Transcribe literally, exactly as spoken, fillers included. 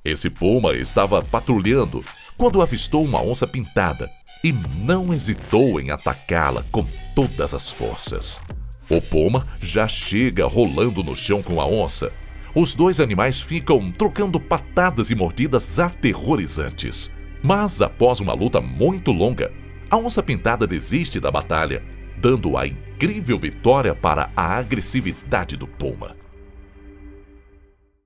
Esse puma estava patrulhando quando avistou uma onça pintada e não hesitou em atacá-la com todas as forças. O puma já chega rolando no chão com a onça. Os dois animais ficam trocando patadas e mordidas aterrorizantes. Mas após uma luta muito longa, a onça pintada desiste da batalha, dando a incrível vitória para a agressividade do puma.